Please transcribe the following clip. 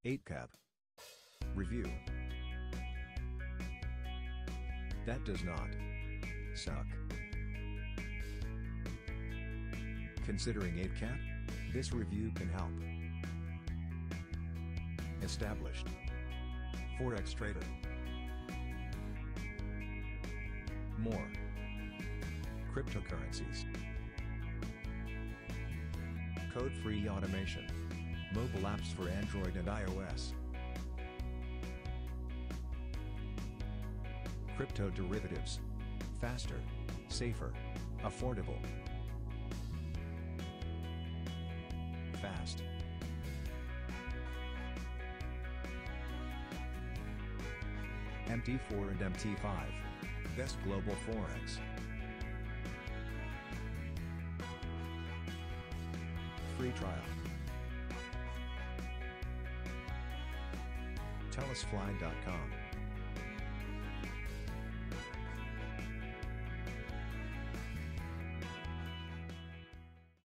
Eightcap. Review. That does not suck. Considering Eightcap? This review can help. Established Forex trader. More cryptocurrencies. Code-free automation. Mobile apps for Android and iOS. Crypto derivatives. Faster, safer, affordable. Fast. MT4 and MT5. Best global forex. Free trial. TellusFly.com